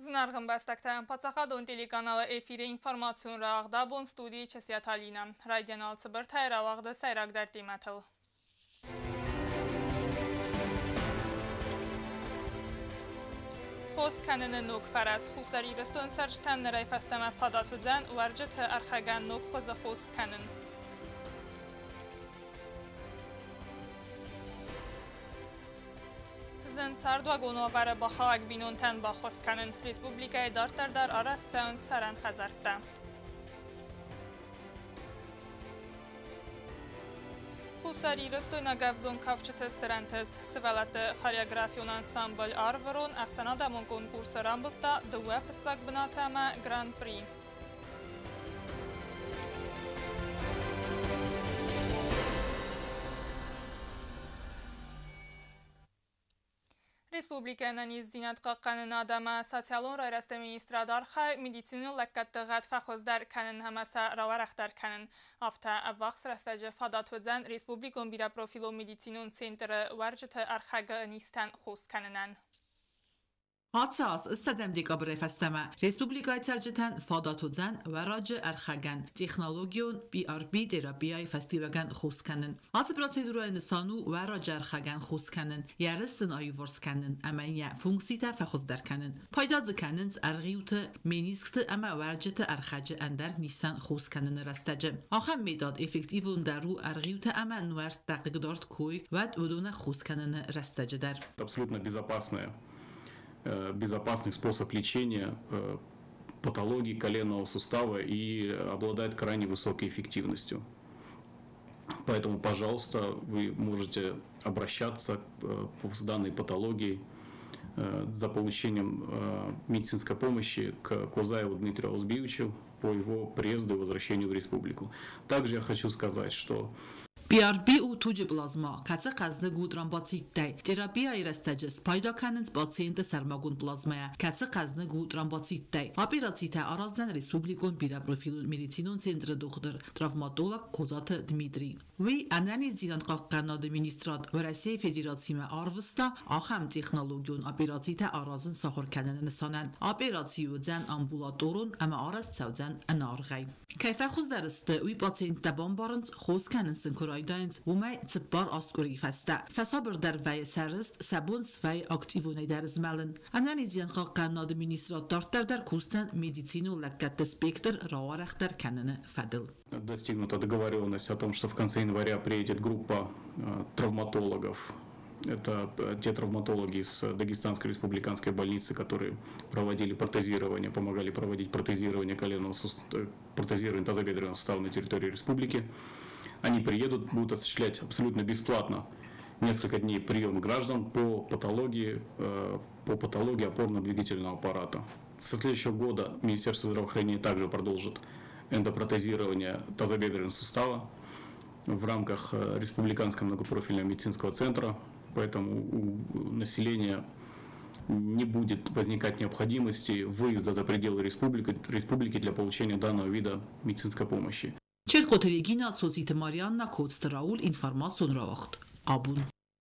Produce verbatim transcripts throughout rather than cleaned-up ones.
Знаргын bəstəkdən Paçaxadon teлеканалы efiri informasyon rağda bon studiyi çəsiyyət alina. Radyanal çıbır təyravaqda səyraqdər demətıl. Xoz kənini nuk fərəz, xusari rıstön sərctən nərəy fəstəmə fadat hücən, vərcət ərxəgən nuk xoza xoz kənin. Zın çardva qonuavərə baxaq binun tən baxoz kənin. Respublikaya dartardar ara səun çərən xəzərtdə. Xusari rıstöyna qəvzon kavçı testərən test, sıvələtdə xoreografiyon ansambl arvəron, əxsən adamın konkursu rambutda, dıvə fıtsaq bınatəmə Grand Prix. Respublikanın izdinət qaqqanın adama sosialon rayrəstə ministradar xay medisinin ləqqətdə qəd fəxozdər kənin həməsə ravarəxtər kənin. Hafta əvvax sırəstəcə fadat vədzən Respublikon birə profilo medisinin sentri vərcətə ərxəqə nistən xoz kəninən. Hatsas istədəm dekabr fəstəmə Respublikaya tərcətən fadat vədzən və racı ərxəgən texnologiyon B R B terapiyayı fəstivəgən xoz kənin. Hatı prosedurayı nısanu və racı ərxəgən xoz kənin, yərəstən ayıvors kənin, əməyyə funksiyətə fəxozdər kənin. Paydadzı kənin ərğiyutı meniskti əmə vərcətə ərxəcə əndər nistan xoz kənin rəstəcə. Axəm meydad effektivun dəru ərğiyutı əmə nüvərt dəqiqdort koy və vədunə xoz kənin rəstəcədər. Абсолютно безопасная. безопасный способ лечения патологии коленного сустава и обладает крайне высокой эффективностью. Поэтому, пожалуйста, вы можете обращаться с данной патологией за получением медицинской помощи к Козаеву Дмитрию Аузбиевичу по его приезду и возвращению в республику. Также я хочу сказать, что B R B u tuc plazma, kaçı qazdı qudran batsitday. Terapiyayı rəstəcəs payda kənins patsiyentə sərmagun plazmaya, kaçı qazdı qudran batsitday. Operatsiyətə arazdan Respublikon birə profilun medisinun sentri doktor, travmatolog Kozatı Dmitri. Və analiz dilan qaqqan administrat və Rusiya Federasiyası arvısta axam texnologiyon operatsiyətə arazın saxır kənini sanan. Operasiyodan ambulatorun amma araz çavcan anarğay. Kayfa xuzdəristə u patsiyentə bombarınc xoz kəninsin Dains, wo mei zipbar asguri festa. Fasaber der vei serist, sabuns vei aktivune der zmelen. Analizian qaqqan administrator der kursen medicinu lekkat спектр рауарахтар кеннене фадил. Достигнута договоренность о том, что в конце января приедет группа э, травматологов. Это те травматологи из Дагестанской республиканской больницы, которые проводили протезирование, помогали проводить протезирование коленного сустава, протезирование тазобедренного сустава на территории республики. Они приедут, будут осуществлять абсолютно бесплатно несколько дней прием граждан по патологии, по патологии опорно-двигательного аппарата. Со следующего года Министерство здравоохранения также продолжит эндопротезирование тазобедренного сустава в рамках Республиканского многопрофильного медицинского центра, поэтому у населения не будет возникать необходимости выезда за пределы республики, республики для получения данного вида медицинской помощи. Çerkotelegina Sosite Marianna Kotstraul informațion ravat. Abun.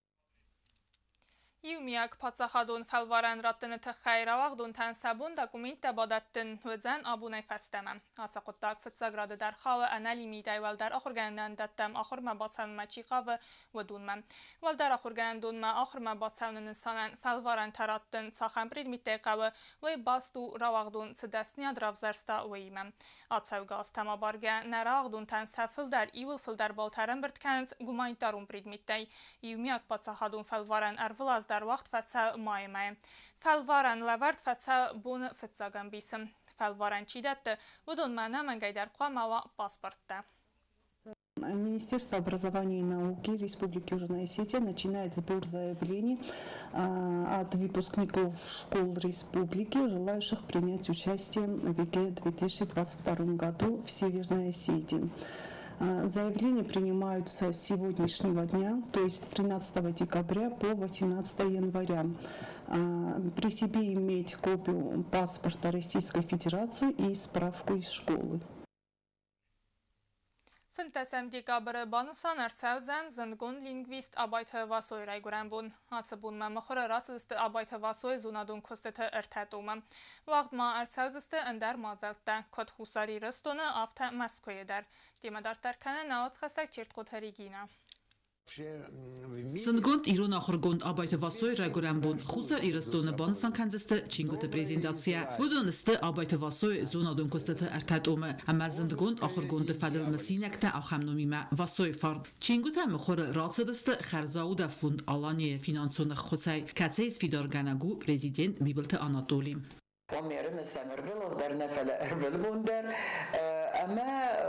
Yevmiyak Paçaxadon fəlvarən rattını təxəyravaqdun tənsəbun dokumentdə badəttin höcən abunay fəstəməm. Açaqıddaq fıtsaqradı dərxavı ənəlimi dəyvəldər axırgəndən dəttəm axırmə batsavnımə çiqavı vədunməm. Vəldər axırgəndunmə axırmə batsavnının sanən fəlvarən tərattın çaxən predmitdə qavı və bastu ravaqdun çidəsniyad ravzərsta vəyiməm. Açavqaz təmabargə nəraqdun tənsəfildər ivil fildər baltərən birtkəniz gumaydarun predmitdə. Yevmiyak Paçaxadon fəlvarən ərvilaz در وقت فتسا مایمه فالوارن لورد فتسا بون فتساگن بیسم فالوارن چیدت ودون منه من گیدر قوام و پاسپورت ده. Министерство образования и науки Республики Южная Осетия начинает сбор заявлений от выпускников школ республики, желающих принять участие в ЕГЭ две тысячи двадцать втором году в Северной Осетии. Заявления принимаются с сегодняшнего дня, то есть с тринадцатого декабря по восемнадцатое января. При себе иметь копию паспорта Российской Федерации и справку из школы. Fintesem dikabere banısan ertsevzen zındgun lingvist abaytı vasoy rayguren bun. Atsı bun memekhure ratsızdı abaytı vasoy zunadun kostete ertetuma. Vaqt ma ertsevziste ender mazelte. Kod husari ristonu afta Moskvaya der. Dimedar derkene naat xesek çirt kotarigina. Zındgund İran axırgund abaytı vasoy rayguren bun. Xusar iristonu banısan kanziste çingute prezentatsiya. Buduniste abaytı vasoy zunadun kostete ertetuma. Ama zındgund axırgundu fadil mesinekte axamnomime vasoy far. Çingute mekhure ratsızdı xerzavu da fund alaniye finansonu xusay. Katseyz fidarganagu prezident Bibilte Anatolim. Kamerim semervilos der nefele ervel bunder ama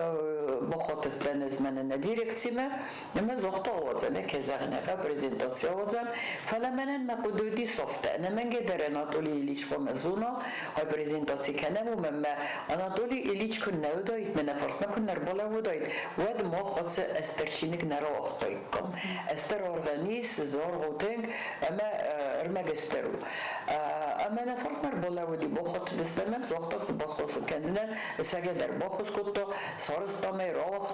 بخاطر نزمن ندیرکتیمه نمی زخته آوازم که زغنه پرزنتاسی آوازم فعلا منن مقدودی صفته نمنگه در اناتولی ایلیچ خمزونا های پرزنتاسی کنم و من اناتولی ایلیچ کن نودایید من فرس مکن نربالا ودایید ود ما خاص استرچینک نرا اختایید کم استر ارغنیس زار غوتنگ اما ارمگسترو اما نفرس مربالا ودی بخاطر دستمم زخته بخصوص کندنن سگه در بخصوص کتا سارستامه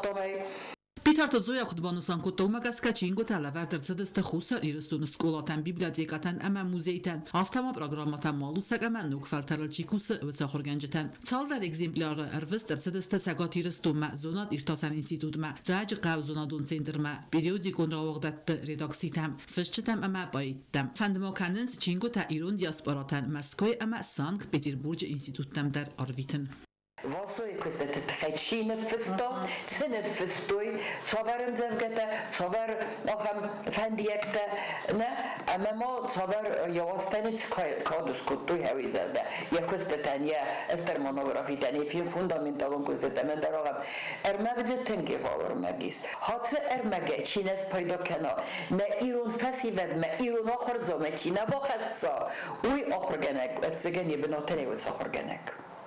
Pitarta Zoya Kutbanusan Kutoumagaska Chingo Talaverder Zedeste Khusar Iristun Skolatan Bibliotekaten ama muzeyten Aftama programmatan malusak ama Nukfelteral Chikusa Ötsakhorganjeten Çaldar exempları Ervester Zedeste Sagat Iristuma Zonat İrtasan Institutma Zaci Qavzonadun Centerma Periodikon Ravogdatte Redaksitem Fışçıtem ama Bayittem Fandimokanens Chingo ta İran diasporatan Moskva ama Sankt Peterburg Instituttem der Arvitin واسوی کشته تخیشی نفستم سه نفستوی صورم زفگته صور آخم فندیکته نه اما ما صور یواستنی کادوس کتوی هوی زده یا کشته تنیه استر مونوگرافی تنیه فی فوندامنتالون کشته تمن در آخم ارمگزه تنگی خواهر مگیس حادثه ارمگه چینس پیدا کنا ما ایرون فسی ود ما ایرون آخر زمه چینه با خصا اوی آخر گنک اتزگنی بناتنی و ساخر گنک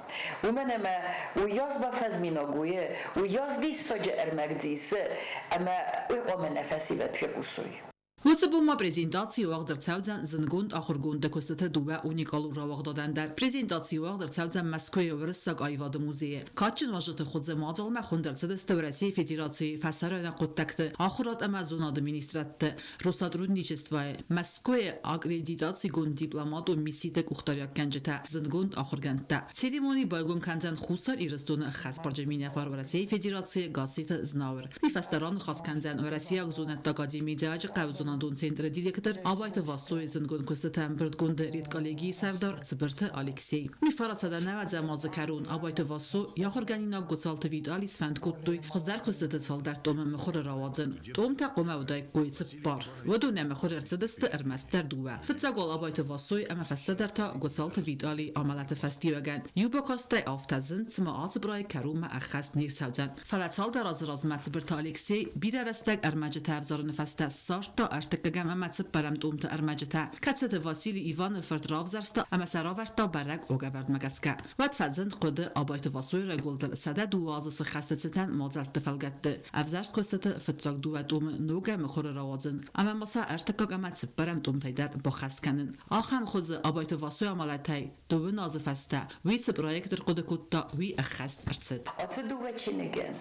ومن ما وياز بفزمينا جويه وياز بيس سجى ارمجزيس اما ومن نفسي بتفقسوي Husabuma prezentasiya waqt Tsavzan Zındgund axırgunda kostete duva unikalu ravaq dadan der prezentasiya waqt Tsavzan Moskvaya vrsak ayvadı muzeye kaçın vajatı xudze madalma xundar sedeste Rossiya Federatsiya fasarana qottakte axurat amazon administratte Rosadrudnichestvaya Moskvaya akreditatsiya gun diplomat u misite kuxtaryak kanjeta Zındgund axırganda seremoni baygum kanzan xusar iristona xas parjamina far Rossiya Federatsiya gaseta znavr mifastaran xas kanzan Rossiya zonat akademiya qavzon Dun Centre Director Abaytı Vasoy Zındgund Kostetem Birdgunde Red Kolegi Serdar Zbirte Aleksey. Mi farasada navad zamazı karun Abaytı Vaso yaxorganina gosaltı vidali sfand kuttuy xozdar kostete saldar dome mexor rawadzın. Dom ta qoma uday qoytsıp bar. Vodun mexor ersedeste ermaster duva. Fitsagol Abaytı Vasoy ama fastadar ta gosaltı vidali amalatı fastiyogan. Yuba kostay aftazın tsma azbray karuma axas nir savzan. Falat saldar az razmat Zbirte Aleksey bir arastak ermacı tavzarını fasta sarta ارتکگم امت برم دومت ارمجته کتست واسیلی ایوان فردراف زرستا اما سراورتا برگ اوگورد مگسکه ود فزن قد آبایت واسوی را گلدل سده دوازس خستتن مازلت فلگته افزرست کستت فتزاک دو دوم نوگه مخور روازن اما مسا ارتکگ امت برم دومتای در بخست کنن آخم خوز آبایت واسوی عملتی دو نازف استه ویت پروژکت قد کتا وی اخست ارتسد آتو دو چی نگن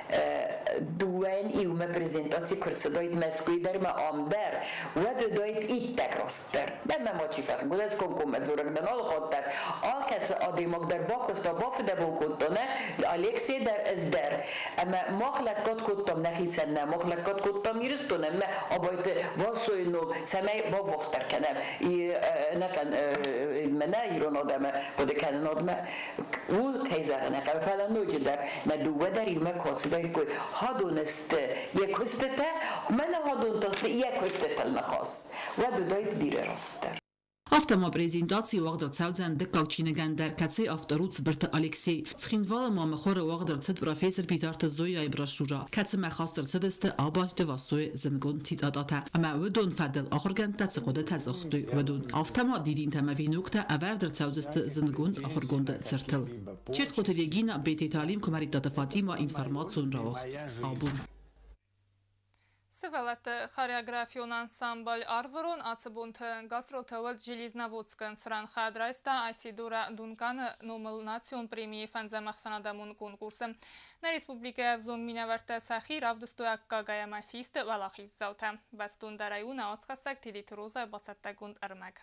دوان ایوم پرزنتاسی کرسدایت مسکوی در ما آمدر و دو دایت ایتک راستر به ما چی فرق بود از کنکم مدلورک دن آل خودتر آل کس آدیمک در باکستا بافده بو کتونه الکسی در از در اما مخلقات کتم نخیصن نه مخلقات کتم میرستونه ما آبایت واسوی نوم سمی با وقتر کنم نکن منه ایران آدم بوده کنن آدم او کیزه نکن فعلا نوجه در ندوه در ایوم کاتسدا ها دونسته یک کسته من ها دونسته یک کسته المخاص و دو دایت بیره راستر Автома презентации вагдр цаудзан декак чинеган дар каци авторут Збирте Алексей цхинвала ма махор вагдр цед профессор Питарта Зоя Ибрашура каци махастр цедесте абайт васой Zındgund цитадата ама удун фадл ахырган тацқода тазахту удун автома дидин тамави нукта авардр цаудзесте Zındgund ахыргунда цертил чет қотелегина бете талим комаритата Фатима информацион равах абун Սվելատ խարեագրաֆիոն անսամբլ արվորոն ացբունթ գաստրոլ թվոտ Ժելիզնավոցկն սրան խադրայստա այսիդուրա դունկանը նոմլ նացիոն պրեմիի ֆանձամախսանադամուն կոնկուրսը նա ռեսպուբլիկայավ զոնգ մինավարտը սախի ռավդուստոյակ կագայամասիստը վալախիզ զավթա բաստուն դարայուն աղացխասակ թիդիտ ռոզա բացատագունդ ըրմակ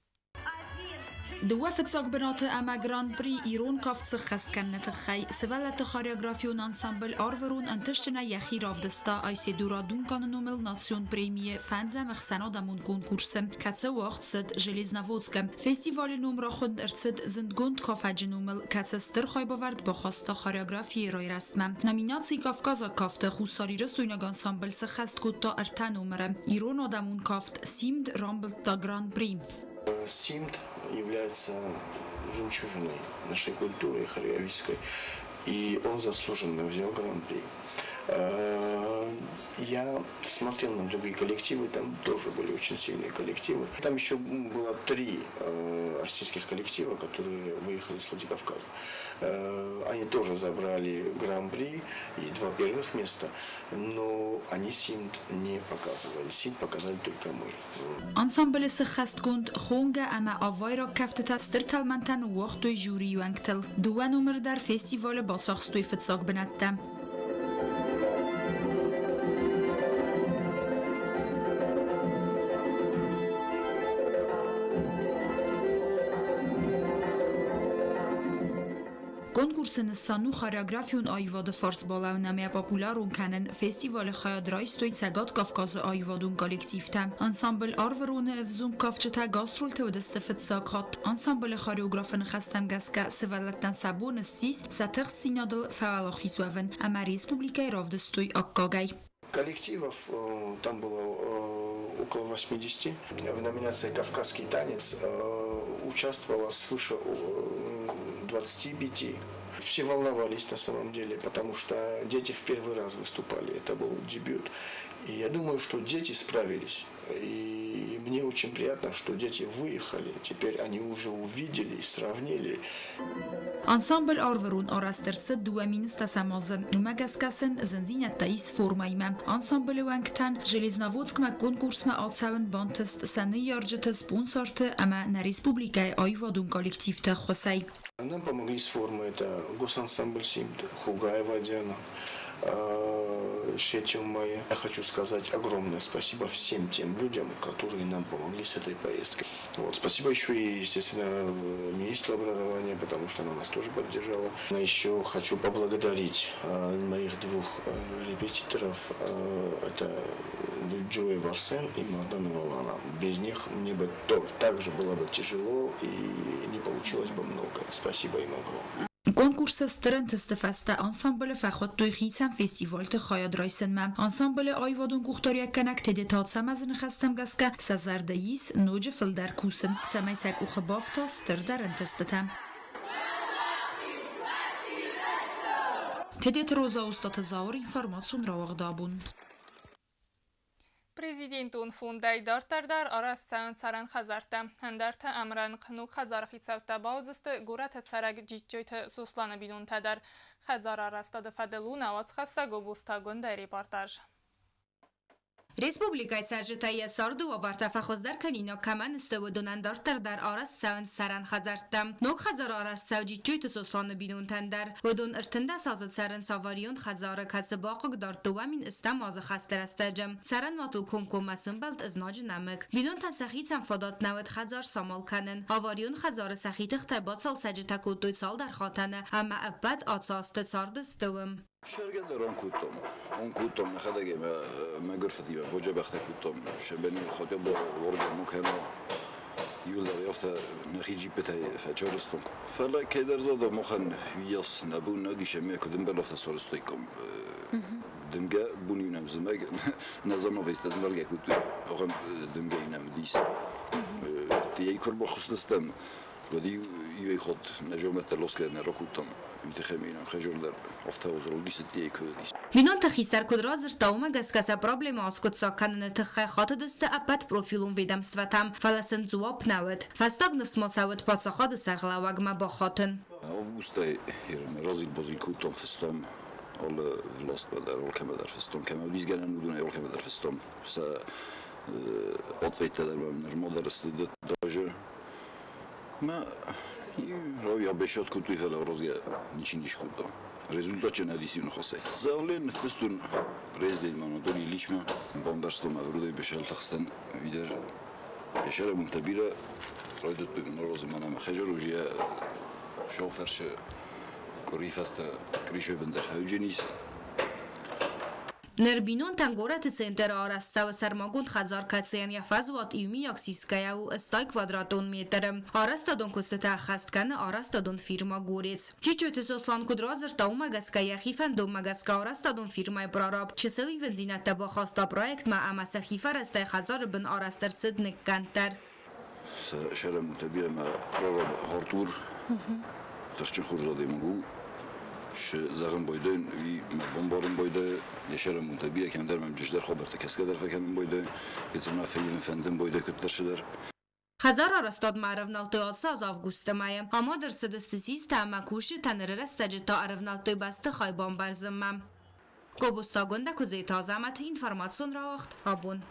دوافت ساقبنات اما گراند بری ایرون کافت خست کنت خی سوالت خاریوگرافیون انسامبل آرورون انتشتنا یخی رافدستا ایسی دورا دون کان نومل ناسیون پریمیه فنزم اخسنا دمون کنکورسم کتسه وقت صد ژلیزناوودسکم فستیوال نومرا خود ارتد زندگوند کافج نومل کتسه ستر خای باورد با خواستا خاریوگرافی رای رسمم نامیناتی کافکازا کافت خوصاری رستوینگ انسامبل سخست کتا ارتا نومرم ایرون آدمون کافت سیمد رامبل تا گراند بری Симд является жемчужиной нашей культуры хореографической, и он заслуженно взял гран-при. Я смотрел на другие коллективы, там тоже были очень сильные коллективы. Там еще было три артистских коллектива, которые выехали с Владикавказа. Они тоже забрали гран-при и два первых места, но они Симд не показывали. Симд показали только мы. Ансамбل سخست کند خونگه اما آوای را کفتت سترتل منتن وقتوی جوری ونگتل دو نمر در فستیوال باساخستوی فتساق بندم. Konkursen sanu choreografiun ayvad fars balaunamia popularun kanen festival chayadraistoy cagat Kafkaz ayvadun kollektivta. Ensemble arverun evzum kafcheta gastrol tevdeste fetsakat. Ensemble choreografen khastam gaska sevalattan sabon sis satır sinadl faalakhisuven ama республика равдестоy аккагай. Коллективов там было около восьмидесяти. В номинации «Кавказский танец» участвовало свыше двадцати пяти. Все волновались на самом деле, потому что дети в первый раз выступали. Это был дебют. И я думаю, что дети справились. И мне очень приятно, что дети выехали. Теперь они уже увидели и сравнили. Ensemble arverun arastırsı duaminista samazı. Numagaskasen zenzinet tais formayma. Ensemble wanktan Железноводскма конкурсма алсавен бантыст саны ярджыты спонсорты, ама на республикай айвадун коллективты хосай. Нам помогли с формой. Это госансамбль Симд, Хугаева Диана, Шетиум Майя. Я хочу сказать огромное спасибо всем тем людям, которые нам помогли с этой поездкой. Вот. Спасибо еще и, естественно, министру образования, потому что она нас тоже поддержала. Но еще хочу поблагодарить моих двух репетиторов. Это Джои Варсен и Мардана Валана. Без них мне бы также было бы тяжело и не получилось бы много. Спасибо им огромное. کنکورس سترنت استفسته انسامبل فخوت توی خیسم فستیوال ت خیاد رایسن من انسامبل آیوادون گوختاری کنک تدیتات سمزن خستم گسکه سزردهیس نوج فل در کوسن سمی سکو خبافتا ستر در انتستتم تدیت روزا استاد زاور اینفرماسون را وقدابون Президентун фундай дартардар арас цаун саран хазарта. Хандарта амран қнук хазархи цавта баудзысты гурат цараг джитчойты сусланы бинун тадар. Хазар арастады фаделуна отхаса гобуста гондай репортаж. Республикай саржитая сарду аварта фахоздар канино каман истоводунандар در آرس ساون سران خزارتم نوک خزار آرس سوجی چویت سوسان بینون تندر ودون ارتنده سازد سران ساواریون خزار کس باقق دار دوامین استم آز خستر استجم سران ماتل کنکو مسون بلد از ناج نمک بینون تن سخیت هم فادات نوید خزار سامال کنن آواریون خزار سخیت اختبات سال سجتا کود دوی سال در خاطنه اما ابد آتساست ساردستوم شرکت دران کوتام، اون کوتام خداگه ما گرفتی و وجب اخت کوتام شبنی خاطر با ورد مکانه یول در یافته نخیجی بتای فجارستون. فعلا که در زاد مخن ویاس نبود ندیشه می کدوم بلافت سالستوی کم دمگه بونیم زمگ نظام ویست از ملگه کوت آخر دمگه اینم دیس تیای کار با خصوصستم ودی یوی خود نجومت لوس کردن رکوتام میتخمینم خجور در افته وزرو دیست یه کدیس. بینان تخیستر کد رازر تاوم گسکس پرابلم آسکت ساکنن تخه خاطر دست ابد پروفیلون ویدمستوتم فلسن زواب نود فستاگ نفس مساوت پاتساخاد سرخلاوگ ما با خاطن. آوگوسته هرم رازیل بازیل کوتام فستام حال ولاست بدر و کم در فستم کم بیز گرن ودونه یول کم در فستم س آتفیت در من نرمال استید داجر ما رویا بشات کتوی فلا روزگه نیچینیش کردم rezultat ce ne-a خاصه. زالن فستون رئیس من دولی لیچمه بامبرستو مورده بشال تخستن ویدر اشاره منتبیره رایدت بگم روز منم خجر و جیه شوفرش کریفست کریشه بندر هوجنیس Նրբինոն տանգորատը սենտերը արաստավը սարմագուն խազար կացեան եվազուատ իումի յաքսիսկայա ու ըստայ կվադրատոն մետերը։ Արաստադոն կոստետա խաստկանը արաստադոն ֆիրմա գորեց։ Ճիճոյտը սոսլան կուդրազր տաում ագասկա եխիվան դոմ ագասկա արաստադոն ֆիրմայ պրարապ։ Չսելի վենզինատաբա խաստա պրոյեկտ մա ամասա խիվար ըստայ խազարը բն արաստրցըդ նկկանտար։ Շարեմ տեբիրը մա պրարապ հարտուր տղճն խուրզադեմ ու زغم بایده وی بمبارون بایده یشر منتبیه که در من جشدر خبرت کسکه در فکرم بایده یه فیلم فندم بایده کتر شدر Խազար արաստոտ մարավնալտոյացը az ավգուստը մայը, համադր սդստիսիս տամակուշը տաներերը ստաջտա արավնալտոյ բաստը խայբան բարզմը։ Կոբուստագոնդա կուզեյ տազամատ ինվարմացուն ռաղախտ հաբուն։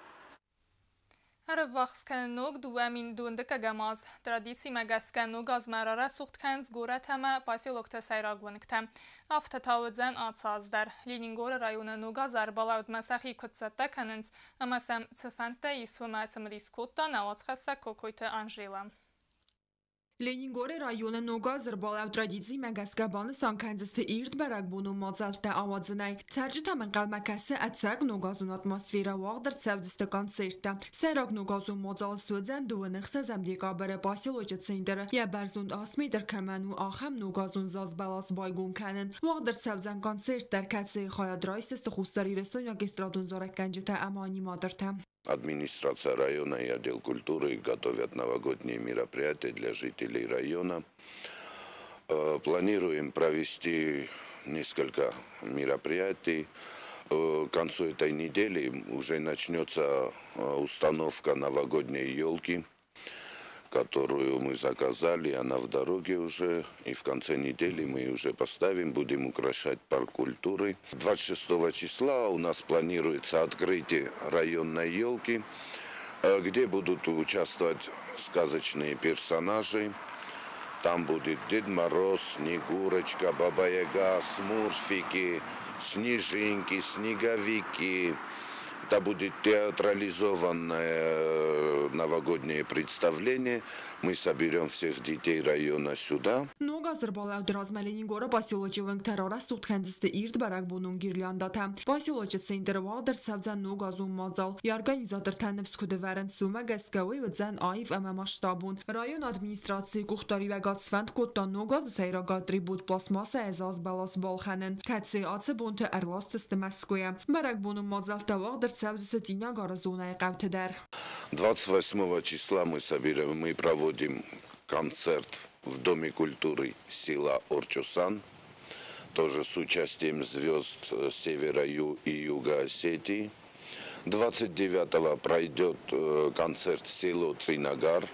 هر وقت که نوگ دوامین دونده که گماز ترادیسی مگس که نوگ از مراره سوخت کنز گوره تمه پاسی لکت سیراگ ونکتم افت تاوزن آتساز در لینینگور رایون نوگ از اربالاود مسخی کتسته کننز اما سم تفنته ایسو ماتم ریسکوتا نوات خسته کوکویت انجیلم Լենինգորը ռայոնը նոգազր բալավ տրադիցի մագասկաբանը սանքանձստը իրդ բարագբունու մոծալտը ավadzնայ ցարջտա մնկալմակասը ացակ նոգազուն ատմոսֆերա վաղդր ցավդստը կոնցերտը սերակ նոգազուն մոծալ սուձան դունխսա զամդիկաբերը պասիլոջը ցենդերը յա բարձուն ասմիդր կամանու ախամ նոգազուն զազբալաս բայգուն կանն վաղդր ցավձան կոնցերտ դարքացի խայադրայսը խուսարի ռեսոնյա գեստրադուն զորականջտա ամանի մադրտա Администрация района и отдел культуры готовят новогодние мероприятия для жителей района. Планируем провести несколько мероприятий. К концу этой недели уже начнется установка новогодней елки, которую мы заказали, она в дороге уже, и в конце недели мы уже поставим, будем украшать парк культуры. двадцать шестого числа у нас планируется открытие районной елки, где будут участвовать сказочные персонажи. Там будет Дед Мороз, Снегурочка, Баба-Яга, Смурфики, Снежинки, Снеговики. Это будет театрализованное новогоднее представление. Мы соберем всех детей района сюда. Նոգազրբալավ դրազմելինգորը պասիոլոջիվնք terora սուտքանձստը իրդ բարագբունուն գիրլանդատա։ Պասիոլոջը սենդրվալ դրսավձան նոգազուն մազալ։ Յարգանիզատր թանվսկուդվարն սումը գասկավի վձան այվ ամամաշտաբուն։ Ռայոն ադմինիստրացիի կուխտարի վագացվանդ կոտտան նոգազ սայրագատրի բուտ պլասմասը էզազ բալաս բալխանն։ Կացի ացը բունտը արլաստստը Москве։ Բարագբունուն մազալ տավաղ դրսավձը տինա գարազունայի կավթդար։ двадцать восьмого числа мы соберем, мы проводим концерт в Доме культуры села Орчусан, тоже с участием звезд Севера и Юга Осетии. двадцать девятого пройдет концерт в село Цинагар.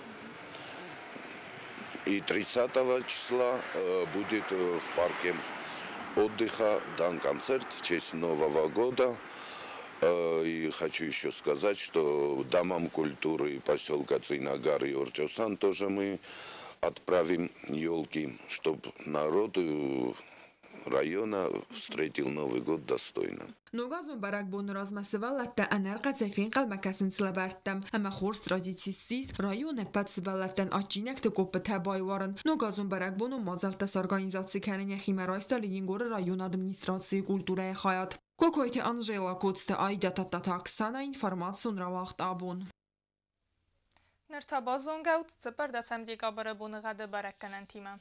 И тридцатого числа будет в парке отдыха дан концерт в честь Нового года. И хочу еще сказать, что домам культуры поселка Цинагар и Орчусан тоже мы отправим елки, чтобы народ района встретил Новый год достойно. Նոգազուն բարագբոն ռազմասվալ ատտա անարկացեֆին կալմակասն սլաբարտամ, ամա խորս տրադիցիսիս ռայոն է պատսվալատան աճինակ տկոպը թաբայվարն, նոգազուն բարագբոն ու մազալտաս արգանիզացի կանեն եխիմարայստա լինգորը ռայոն ադմինիստրացիի կուլտուրա է խայատ։ Կոկոյթի Անժելա կոցտը այդյա տատտա Աքսանա ինվարմացուն ռավաղտ աբուն։ Նրթաբազոն գաուտ ծպր դասամդիկա բարաբունը ғադը բարակկանան թիմը։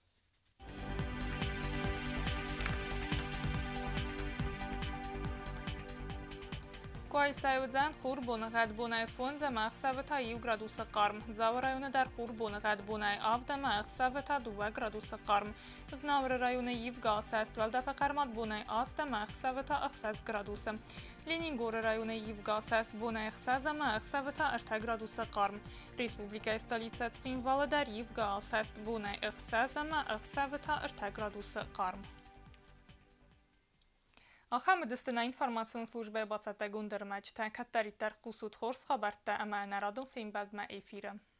Կոայսայուդзан խուր բոնղად բոնայ ֆոնզը մախսավթա յու գրադուսը կարմ, զավը ռայոնը դար խուր բոնղad բոնայ ավդը մախսավթա դուվա գրադուսը կարմ, զնավրը ռայոնը յիվ գասաստ վալդաֆա կարմատ բոնայ աստը մախսավթա ըխսած գրադուսը, Լենինգորը ռայոնը յիվ գասաստ բոնայ ըխսազը մախսավթա ըրթա գրադուսը կարմ, Ռեսպուբլիկայ ստալիցած խինվալը դար յիվ գասաստ բոնայ ըխսազը մախսավթա ըրթա գրադուսը կարմ։ Ախա մդստնա ինформացիոն службе բացատագուն դրմաչ, թե կատարի տար կուսուտ խորս խաբարտա ամա նարադուն ֆիլմ բադմա էֆիրը։